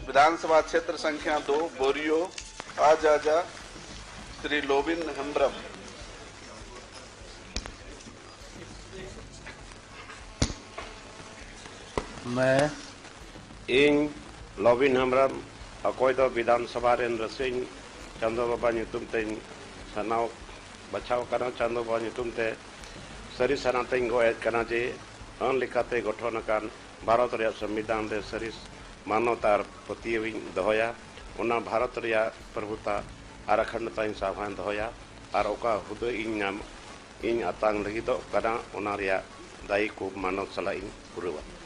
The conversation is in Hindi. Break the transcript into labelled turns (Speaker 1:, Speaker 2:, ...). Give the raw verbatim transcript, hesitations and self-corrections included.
Speaker 1: विधानसभा क्षेत्र संख्या दो बोरियो आजाजा श्री लोबिन हेम्ब्रम।
Speaker 2: मैं
Speaker 3: इन लोबिन हेम्ब्रम अकोय दो विधानसभा रेन रसिंग चांदो बाबा ᱧᱩᱛᱩᱢ तें सनाव बचाव करना चांदो बाबा ᱧᱩᱛᱩᱢ ते सरी सनातें गोएज करना जे अन लेकाते गठन अकान भारत रिया संविधान रे सरी मानवतार पतियविं दहोया उना भारत रिया प्रभुता आर अखंडता साभान दहोया आर ओका हुदो इन नाम इन आतांग लगी दो कना उना रिया दाई को मानव सला इन पुरवा।